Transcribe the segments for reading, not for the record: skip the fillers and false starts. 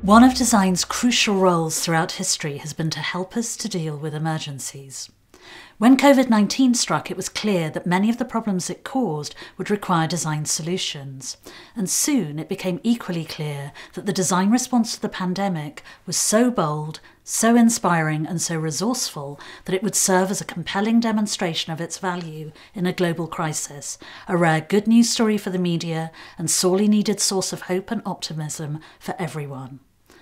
One of design's crucial roles throughout history has been to help us to deal with emergencies. When COVID-19 struck, it was clear that many of the problems it caused would require design solutions. And soon it became equally clear that the design response to the pandemic was so bold, so inspiring and so resourceful that it would serve as a compelling demonstration of its value in a global crisis, a rare good news story for the media and sorely needed source of hope and optimism for everyone.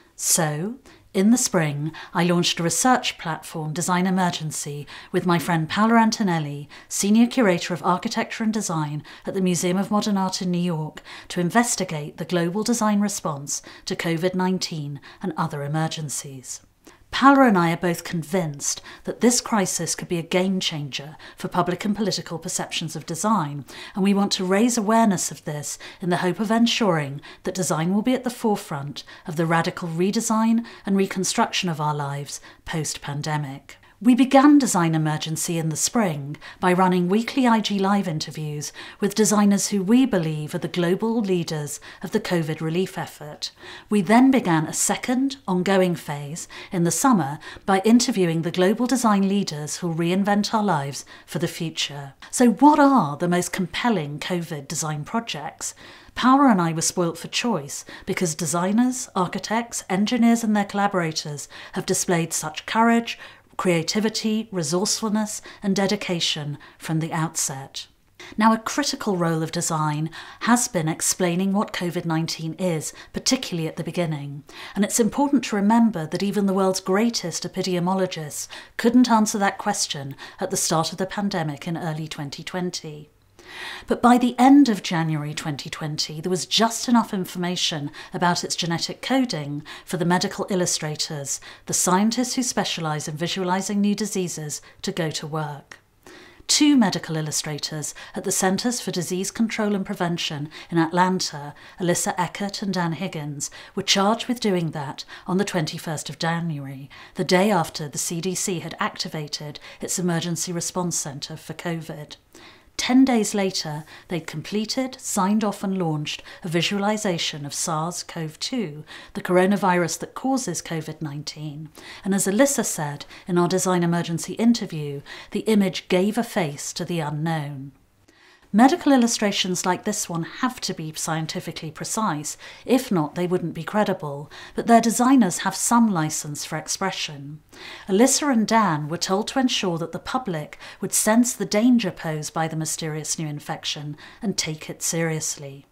So, in the spring, I launched a research platform, Design Emergency, with my friend Paola Antonelli, Senior Curator of Architecture and Design at the Museum of Modern Art in New York, to investigate the global design response to COVID-19 and other emergencies. Paola and I are both convinced that this crisis could be a game changer for public and political perceptions of design, and we want to raise awareness of this in the hope of ensuring that design will be at the forefront of the radical redesign and reconstruction of our lives post-pandemic. We began Design Emergency in the spring by running weekly IG Live interviews with designers who we believe are the global leaders of the COVID relief effort. We then began a second, ongoing phase in the summer by interviewing the global design leaders who'll reinvent our lives for the future. So what are the most compelling COVID design projects? Paola and I were spoilt for choice because designers, architects, engineers and their collaborators have displayed such courage, creativity, resourcefulness and dedication from the outset. Now, a critical role of design has been explaining what COVID-19 is, particularly at the beginning. And it's important to remember that even the world's greatest epidemiologists couldn't answer that question at the start of the pandemic in early 2020. But by the end of January 2020, there was just enough information about its genetic coding for the medical illustrators, the scientists who specialise in visualising new diseases, to go to work. Two medical illustrators at the Centers for Disease Control and Prevention in Atlanta, Alyssa Eckert and Dan Higgins, were charged with doing that on the 21st of January, the day after the CDC had activated its Emergency Response Centre for COVID. 10 days later, they'd completed, signed off and launched a visualisation of SARS-CoV-2, the coronavirus that causes COVID-19. And as Alyssa said in our Design Emergency interview, the image gave a face to the unknown. Medical illustrations like this one have to be scientifically precise, if not they wouldn't be credible, but their designers have some license for expression. Alyssa and Dan were told to ensure that the public would sense the danger posed by the mysterious new infection and take it seriously.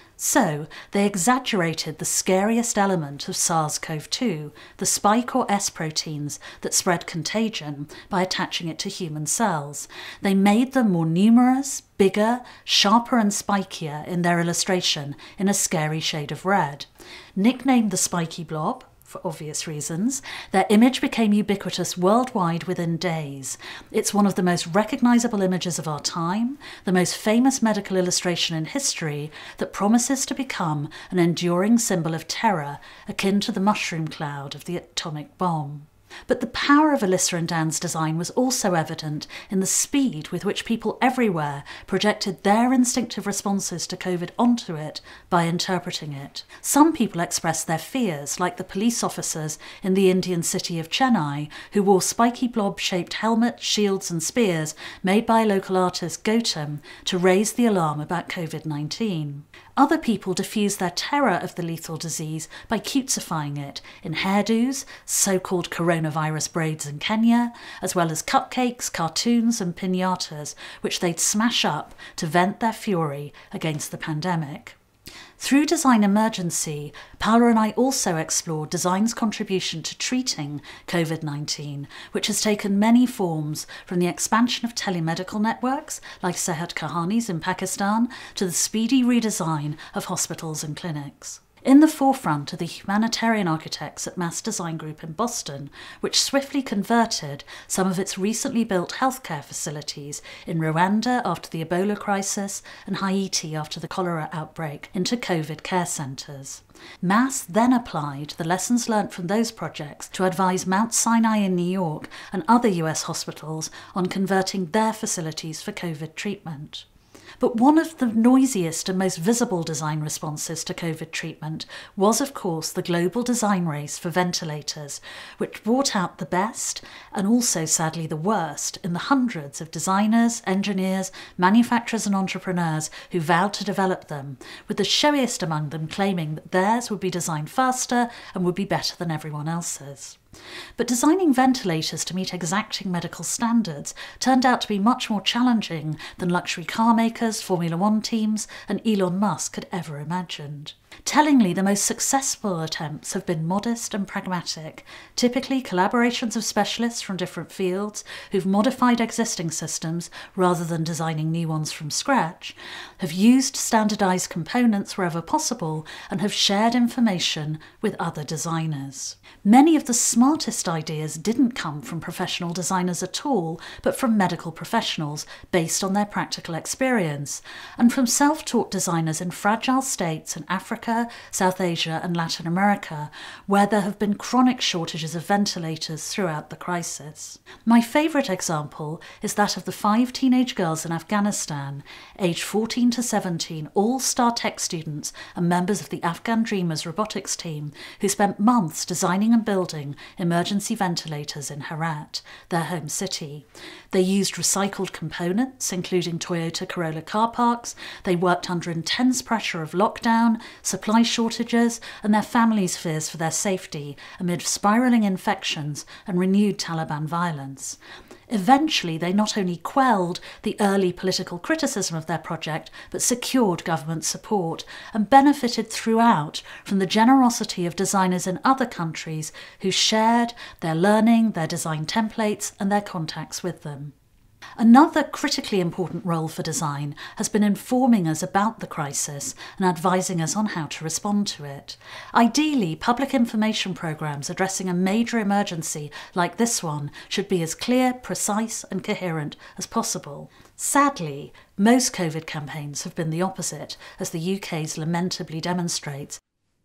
So, they exaggerated the scariest element of SARS-CoV-2, the spike or S proteins that spread contagion, by attaching it to human cells. They made them more numerous, bigger, sharper and spikier in their illustration in a scary shade of red. Nicknamed the spiky blob, for obvious reasons, their image became ubiquitous worldwide within days. It's one of the most recognisable images of our time, the most famous medical illustration in history that promises to become an enduring symbol of terror, akin to the mushroom cloud of the atomic bomb. But the power of Alyssa and Dan's design was also evident in the speed with which people everywhere projected their instinctive responses to COVID onto it by interpreting it. Some people expressed their fears, like the police officers in the Indian city of Chennai, who wore spiky blob-shaped helmets, shields and spears made by local artist Gautam to raise the alarm about COVID-19. Other people diffused their terror of the lethal disease by cutesifying it in hairdos, so-called coronavirus braids in Kenya, as well as cupcakes, cartoons and piñatas, which they'd smash up to vent their fury against the pandemic. Through Design Emergency, Paola and I also explored design's contribution to treating COVID-19, which has taken many forms, from the expansion of telemedical networks, like Sehat Kahani's in Pakistan, to the speedy redesign of hospitals and clinics. In the forefront are the humanitarian architects at Mass Design Group in Boston, which swiftly converted some of its recently built healthcare facilities in Rwanda after the Ebola crisis and Haiti after the cholera outbreak into COVID care centres. Mass then applied the lessons learnt from those projects to advise Mount Sinai in New York and other US hospitals on converting their facilities for COVID treatment. But one of the noisiest and most visible design responses to COVID treatment was, of course, the global design race for ventilators, which brought out the best and also, sadly, the worst in the hundreds of designers, engineers, manufacturers and entrepreneurs who vowed to develop them, with the showiest among them claiming that theirs would be designed faster and would be better than everyone else's. But designing ventilators to meet exacting medical standards turned out to be much more challenging than luxury car makers, Formula One teams and Elon Musk had ever imagined. Tellingly, the most successful attempts have been modest and pragmatic, typically collaborations of specialists from different fields who've modified existing systems rather than designing new ones from scratch, have used standardised components wherever possible, and have shared information with other designers. Many of the smartest ideas didn't come from professional designers at all, but from medical professionals based on their practical experience, and from self-taught designers in fragile states in Africa, South Asia and Latin America, where there have been chronic shortages of ventilators throughout the crisis. My favourite example is that of the 5 teenage girls in Afghanistan, aged 14 to 17, all STAR Tech students and members of the Afghan Dreamers robotics team, who spent months designing and building emergency ventilators in Herat, their home city. They used recycled components, including Toyota Corolla car parks. They worked under intense pressure of lockdown, supply shortages, and their families' fears for their safety amid spiralling infections and renewed Taliban violence. Eventually, they not only quelled the early political criticism of their project, but secured government support and benefited throughout from the generosity of designers in other countries who shared their learning, their design templates, and their contacts with them. Another critically important role for design has been informing us about the crisis and advising us on how to respond to it. Ideally, public information programmes addressing a major emergency like this one should be as clear, precise and coherent as possible. Sadly, most COVID campaigns have been the opposite, as the UK's lamentably demonstrates.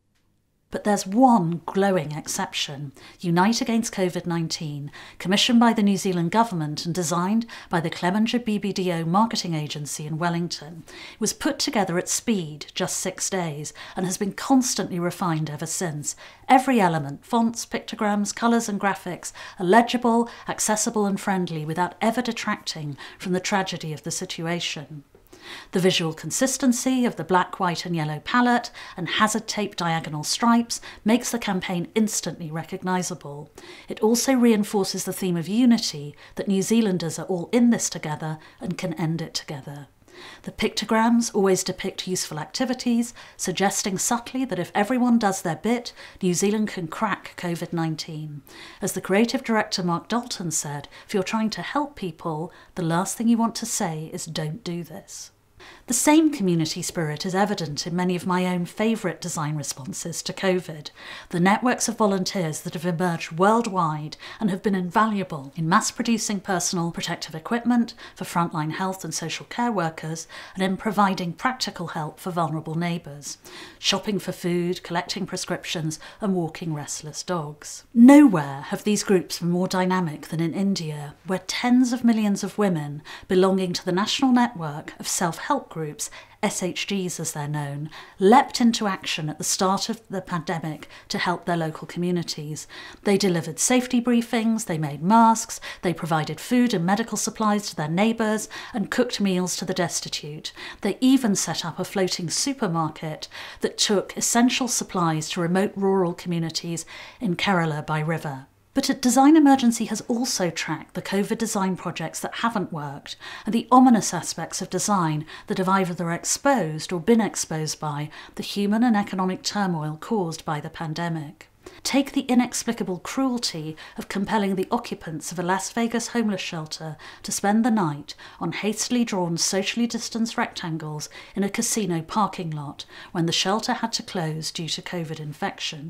But there's one glowing exception. Unite Against COVID-19, commissioned by the New Zealand government and designed by the Clemenger BBDO marketing agency in Wellington, was put together at speed, just 6 days, and has been constantly refined ever since. Every element, fonts, pictograms, colours and graphics, are legible, accessible and friendly without ever detracting from the tragedy of the situation. The visual consistency of the black, white and yellow palette and hazard tape diagonal stripes makes the campaign instantly recognisable. It also reinforces the theme of unity, that New Zealanders are all in this together and can end it together. The pictograms always depict useful activities, suggesting subtly that if everyone does their bit, New Zealand can crack COVID-19. As the creative director Mark Dalton said, if you're trying to help people, the last thing you want to say is don't do this. The same community spirit is evident in many of my own favourite design responses to COVID. The networks of volunteers that have emerged worldwide and have been invaluable in mass-producing personal protective equipment for frontline health and social care workers and in providing practical help for vulnerable neighbours, shopping for food, collecting prescriptions and walking restless dogs. Nowhere have these groups been more dynamic than in India, where tens of millions of women belonging to the National Network of Self-Help Groups, SHGs as they're known, leapt into action at the start of the pandemic to help their local communities. They delivered safety briefings, they made masks, they provided food and medical supplies to their neighbours and cooked meals to the destitute. They even set up a floating supermarket that took essential supplies to remote rural communities in Kerala by river. But Design Emergency has also tracked the COVID design projects that haven't worked and the ominous aspects of design that have either exposed or been exposed by the human and economic turmoil caused by the pandemic. Take the inexplicable cruelty of compelling the occupants of a Las Vegas homeless shelter to spend the night on hastily drawn socially distanced rectangles in a casino parking lot when the shelter had to close due to COVID infections.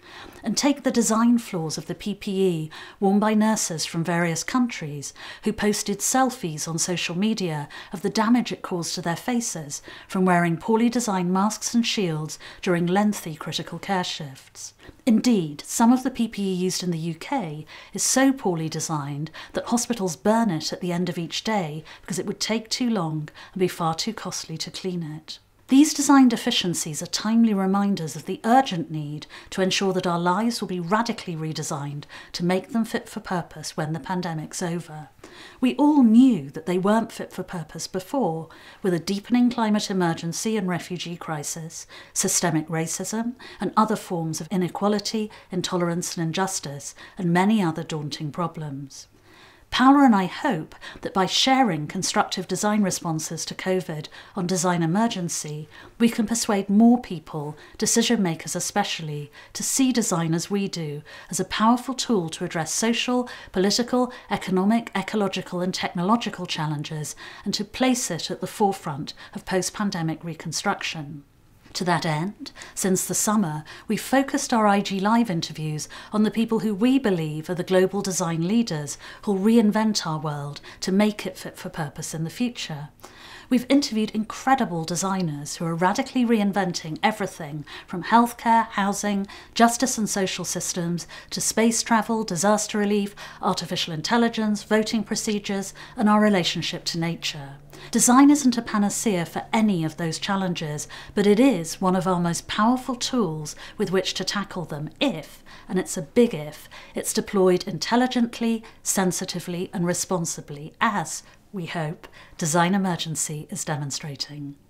And take the design flaws of the PPE worn by nurses from various countries who posted selfies on social media of the damage it caused to their faces from wearing poorly designed masks and shields during lengthy critical care shifts. Indeed, some of the PPE used in the UK is so poorly designed that hospitals burn it at the end of each day because it would take too long and be far too costly to clean it. These design deficiencies are timely reminders of the urgent need to ensure that our lives will be radically redesigned to make them fit for purpose when the pandemic's over. We all knew that they weren't fit for purpose before, with a deepening climate emergency and refugee crisis, systemic racism, and other forms of inequality, intolerance and injustice, and many other daunting problems. Paola and I hope that by sharing constructive design responses to COVID on Design Emergency, we can persuade more people, decision makers especially, to see design as we do, as a powerful tool to address social, political, economic, ecological and technological challenges, and to place it at the forefront of post-pandemic reconstruction. To that end, since the summer, we've focused our IG Live interviews on the people who we believe are the global design leaders who'll reinvent our world to make it fit for purpose in the future. We've interviewed incredible designers who are radically reinventing everything from healthcare, housing, justice and social systems, to space travel, disaster relief, artificial intelligence, voting procedures, and our relationship to nature. Design isn't a panacea for any of those challenges, but it is one of our most powerful tools with which to tackle them if, and it's a big if, it's deployed intelligently, sensitively and responsibly as, we hope, Design Emergency is demonstrating.